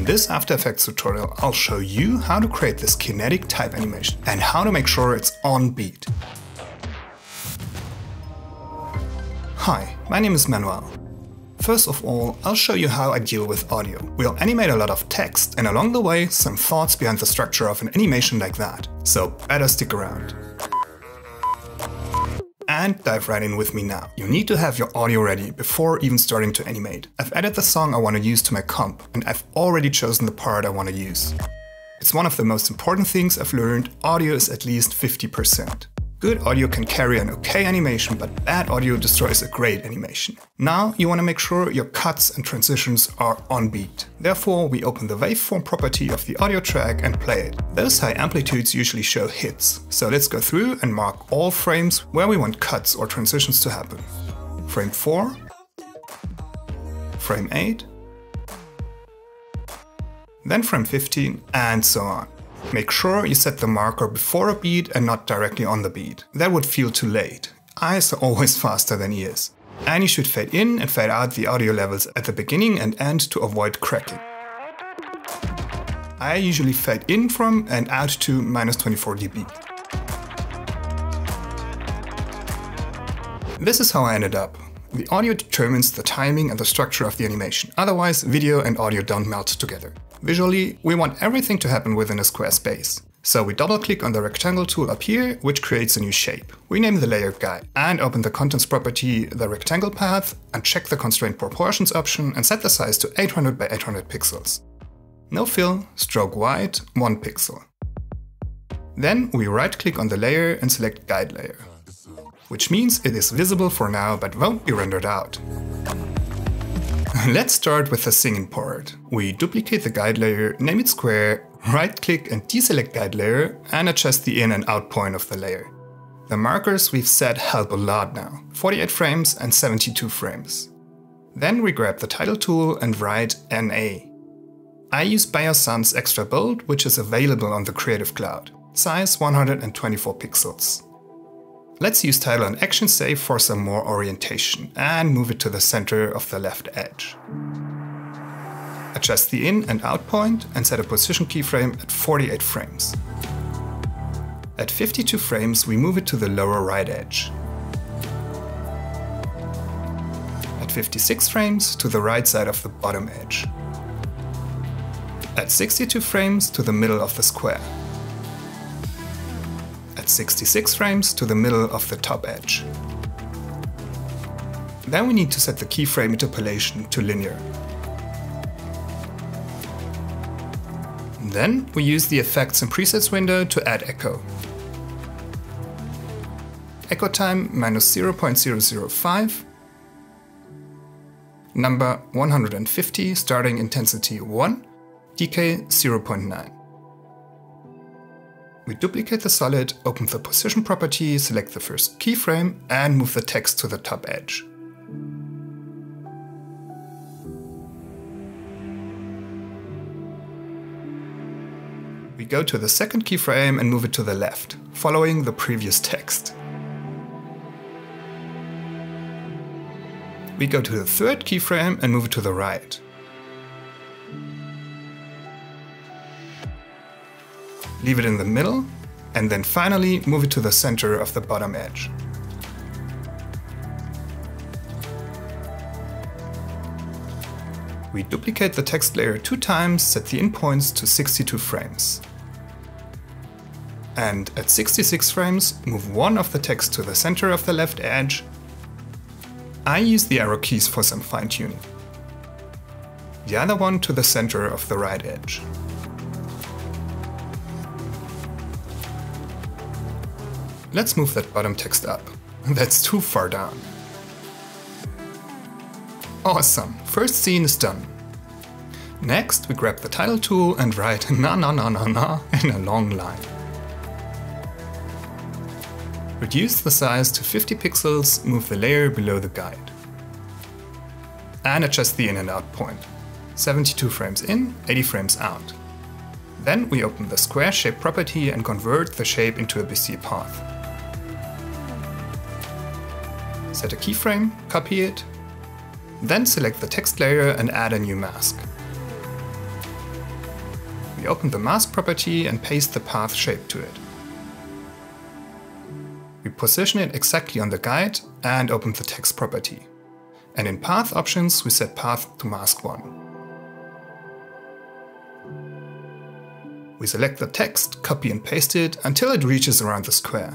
In this After Effects tutorial, I'll show you how to create this kinetic type animation and how to make sure it's on beat. Hi, my name is Manuel. First of all, I'll show you how I deal with audio. We'll animate a lot of text and along the way some thoughts behind the structure of an animation like that, so better stick around. And dive right in with me now. You need to have your audio ready before even starting to animate. I've added the song I want to use to my comp and I've already chosen the part I want to use. It's one of the most important things I've learned, audio is at least 50%. Good audio can carry an okay animation, but bad audio destroys a great animation. Now you want to make sure your cuts and transitions are on beat. Therefore, we open the waveform property of the audio track and play it. Those high amplitudes usually show hits, so let's go through and mark all frames where we want cuts or transitions to happen. Frame 4, frame 8, then frame 15, and so on. Make sure you set the marker before a beat and not directly on the beat. That would feel too late. Eyes are always faster than ears. And you should fade in and fade out the audio levels at the beginning and end to avoid cracking. I usually fade in from and out to -24 dB. This is how I ended up. The audio determines the timing and the structure of the animation. Otherwise, video and audio don't melt together. Visually, we want everything to happen within a square space. So we double-click on the rectangle tool up here, which creates a new shape. We name the layer guide and open the contents property, the rectangle path, and check the constraint proportions option and set the size to 800 by 800 pixels. No fill, stroke white, 1 pixel. Then we right-click on the layer and select guide layer, which means it is visible for now but won't be rendered out. Let's start with the singing part. We duplicate the guide layer, name it square, right-click and deselect guide layer and adjust the in and out point of the layer. The markers we've set help a lot now, 48 frames and 72 frames. Then we grab the title tool and write NA. I use Bayer Sans Extra Bold, which is available on the Creative Cloud. Size 124 pixels. Let's use title and action save for some more orientation and move it to the center of the left edge. Adjust the in and out point and set a position keyframe at 48 frames. At 52 frames we move it to the lower right edge. At 56 frames to the right side of the bottom edge. At 62 frames to the middle of the square. At 66 frames to the middle of the top edge. Then we need to set the keyframe interpolation to linear. Then we use the Effects and Presets window to add echo. Echo time -0.005. Number 150, starting intensity 1, decay 0.9. We duplicate the solid, open the position property, select the first keyframe and move the text to the top edge. We go to the second keyframe and move it to the left, following the previous text. We go to the third keyframe and move it to the right. Leave it in the middle, and then finally move it to the center of the bottom edge. We duplicate the text layer 2 times, set the in points to 62 frames. And at 66 frames, move one of the text to the center of the left edge. I use the arrow keys for some fine-tuning. The other one to the center of the right edge. Let's move that bottom text up. That's too far down. Awesome, first scene is done. Next, we grab the title tool and write na na na na na in a long line. Reduce the size to 50 pixels, move the layer below the guide. And adjust the in and out point. 72 frames in, 80 frames out. Then we open the square shape property and convert the shape into a Bézier path. Set a keyframe, copy it, then select the text layer and add a new mask. We open the mask property and paste the path shape to it. We position it exactly on the guide and open the text property. And in path options, we set path to mask 1. We select the text, copy and paste it until it reaches around the square.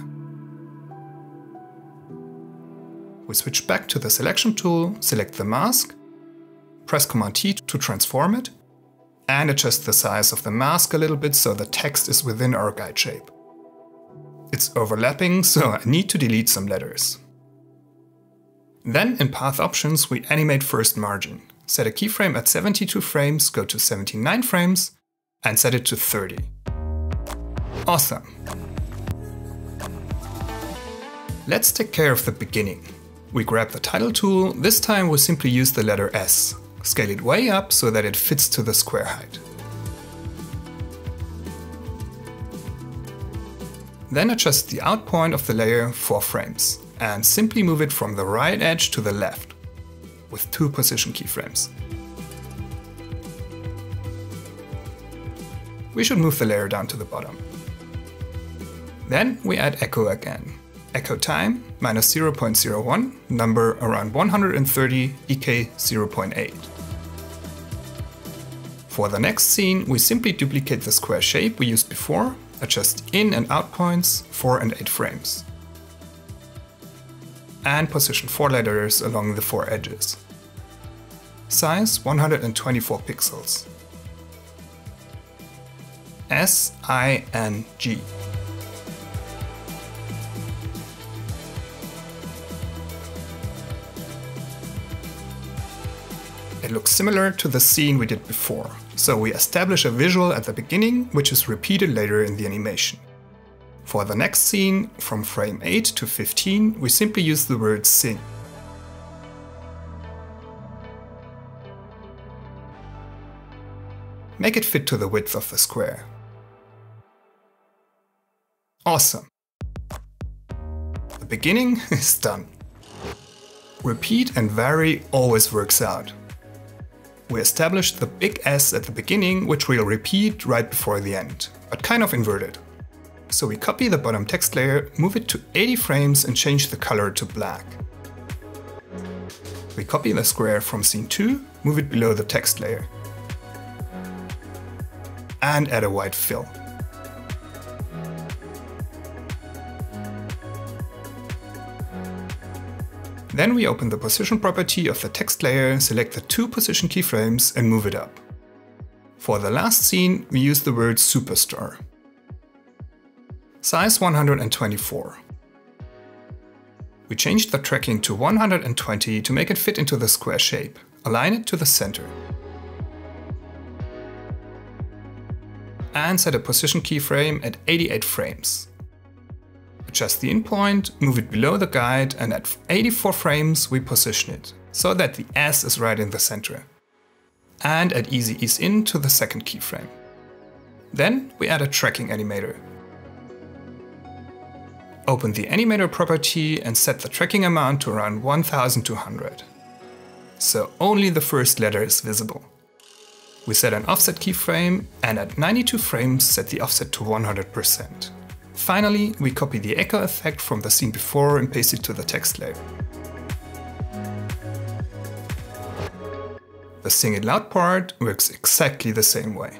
We switch back to the selection tool, select the mask, press Command T to transform it, and adjust the size of the mask a little bit so the text is within our guide shape. It's overlapping, so I need to delete some letters. Then in path options, we animate first margin. Set a keyframe at 72 frames, go to 79 frames, and set it to 30. Awesome! Let's take care of the beginning. We grab the title tool, this time we'll simply use the letter S. Scale it way up so that it fits to the square height. Then adjust the out point of the layer 4 frames and simply move it from the right edge to the left with 2 position keyframes. We should move the layer down to the bottom. Then we add echo again. Echo time minus 0.01, number around 130, decay 0.8. For the next scene, we simply duplicate the square shape we used before, adjust in and out points 4 and 8 frames. And position 4 letters along the 4 edges. Size 124 pixels. S, I, N, G. It looks similar to the scene we did before, so we establish a visual at the beginning, which is repeated later in the animation. For the next scene, from frame 8 to 15, we simply use the word sing. Make it fit to the width of the square. Awesome! The beginning is done. Repeat and vary always works out. We established the big S at the beginning, which we'll repeat right before the end, but kind of inverted. So we copy the bottom text layer, move it to 80 frames and change the color to black. We copy the square from scene 2, move it below the text layer, and add a white fill. Then we open the position property of the text layer, select the 2 position keyframes and move it up. For the last scene, we use the word superstar. Size 124. We changed the tracking to 120 to make it fit into the square shape. Align it to the center. And set a position keyframe at 88 frames. Adjust the in point, move it below the guide, and at 84 frames we position it, so that the S is right in the center. And add easy ease in to the second keyframe. Then we add a tracking animator. Open the animator property and set the tracking amount to around 1200. So only the first letter is visible. We set an offset keyframe and at 92 frames set the offset to 100%. Finally, we copy the echo effect from the scene before and paste it to the text layer. The sing it loud part works exactly the same way.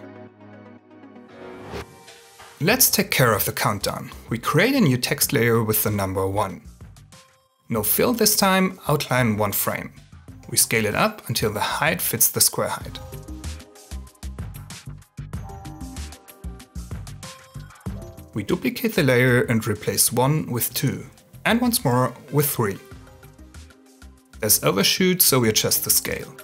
Let's take care of the countdown. We create a new text layer with the number 1. No fill this time, outline 1 frame. We scale it up until the height fits the square height. We duplicate the layer and replace 1 with 2, and once more with 3. There's overshoot, so we adjust the scale.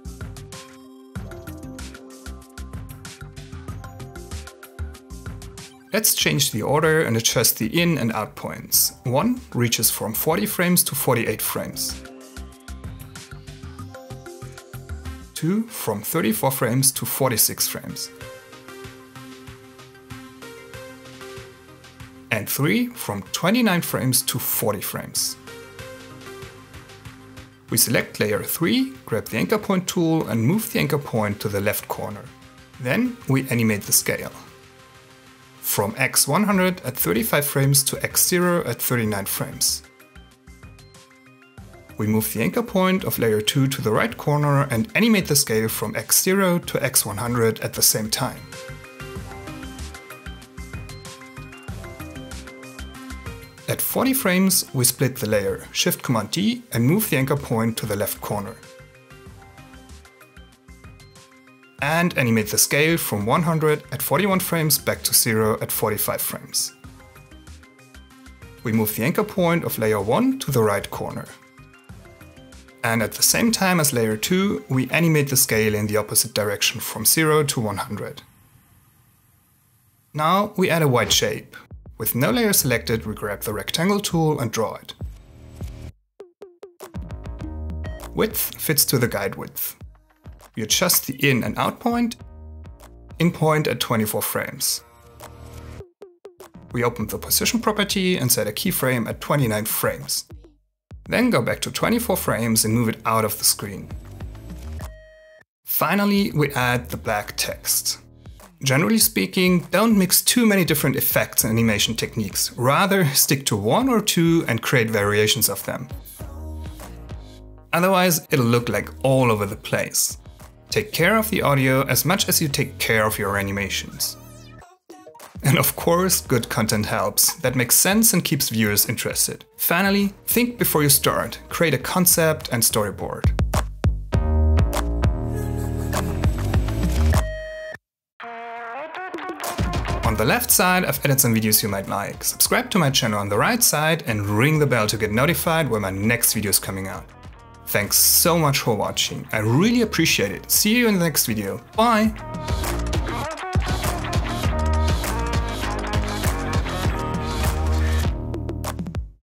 Let's change the order and adjust the in and out points. 1 reaches from 40 frames to 48 frames. 2 from 34 frames to 46 frames. And 3 from 29 frames to 40 frames. We select layer 3, grab the anchor point tool and move the anchor point to the left corner. Then we animate the scale. From x100 at 35 frames to x0 at 39 frames. We move the anchor point of layer 2 to the right corner and animate the scale from x0 to x100 at the same time. At 40 frames, we split the layer, Shift-Command-D, and move the anchor point to the left corner. And animate the scale from 100 at 41 frames back to 0 at 45 frames. We move the anchor point of layer 1 to the right corner. And at the same time as layer 2, we animate the scale in the opposite direction from 0 to 100. Now we add a white shape. With no layer selected, we grab the rectangle tool and draw it. Width fits to the guide width. We adjust the in and out point at 24 frames. We open the position property and set a keyframe at 29 frames. Then go back to 24 frames and move it out of the screen. Finally, we add the black text. Generally speaking, don't mix too many different effects and animation techniques. Rather, stick to one or two and create variations of them. Otherwise, it'll look like all over the place. Take care of the audio as much as you take care of your animations. And of course, good content helps. That makes sense and keeps viewers interested. Finally, think before you start. Create a concept and storyboard. On the left side, I've added some videos you might like. Subscribe to my channel on the right side and ring the bell to get notified when my next video is coming out. Thanks so much for watching. I really appreciate it. See you in the next video. Bye!